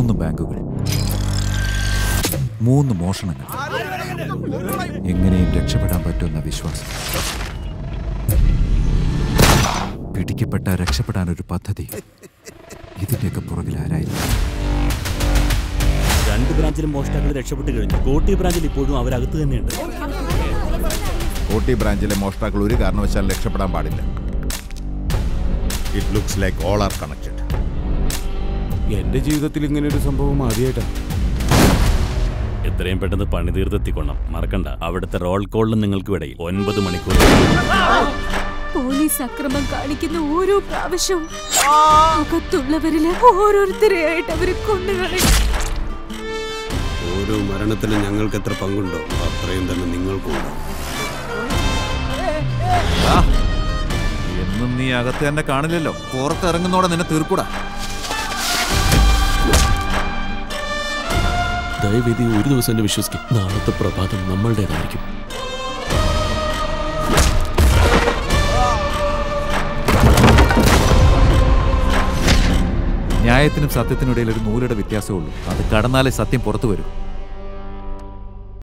3 ബാങ്കുകൾ, 3 മോഷണങ്ങൾ. എങ്ങനെയും രക്ഷപ്പെടാൻ പറ്റുമെന്ന വിശ്വാസം. പിടിക്കപ്പെട്ട രക്ഷപ്പെടാനൊരു പദ്ധതി. ഇതിന്റെയൊക്കെ പുറകിൽ ആരായിരുന്നു? 2 ബ്രാഞ്ചിലും മോഷ്ടാക്കൾ രക്ഷപ്പെട്ട് കഴിഞ്ഞു. കോട്ടി ബ്രാഞ്ചിൽ ഇപ്പോഴും അവരകത്ത് തന്നെയുണ്ട്. കോട്ടി ബ്രാഞ്ചിലെ മോഷ്ടാക്കൾ ഒരു കാരണവശാലും രക്ഷപ്പെടാൻ പാടില്ല. It looks like all are connected. എന്റെ ജീവിതത്തിൽ ഇങ്ങനെയൊരു സംഭവം ആദ്യമായിട്ടാണ്. എത്രയും പെട്ടെന്ന് പണി തീർത്തെത്തിക്കൊള്ളാം. മറക്കണ്ട, അവിടുത്തെ റോൾ കോളിലും നിങ്ങൾക്ക് ഇടയിൽ 9 മണിക്കൂർ. പോലീസ് അക്രമം കാണിക്കുന്ന ഓരോ പ്രാവശ്യവും അകത്തുള്ളവരിലെ ഓരോരുത്തരെയായിട്ട് അവരെ കൊന്നുകളയും. ഓരോ മരണത്തിലും ഞങ്ങൾക്ക് എത്ര പങ്കുണ്ടോ അത്രയും തന്നെ നിങ്ങൾക്കുണ്ടോ. എന്നും നീ അകത്ത് തന്നെ കാണില്ലല്ലോ. പുറത്തിറങ്ങുന്നോടെ നിന്നെ തീർക്കൂടാ. ദയവേദി ഒരു ദിവസം എന്നെ വിശ്വസിക്കും. നാളത്തെ പ്രഭാതം നമ്മളുടേതായിരിക്കും. ന്യായത്തിനും സത്യത്തിനും ഇടയിൽ ഒരു നൂലുടെ വ്യത്യാസമേ ഉള്ളൂ. അത് കടന്നാലേ സത്യം പുറത്തു വരും.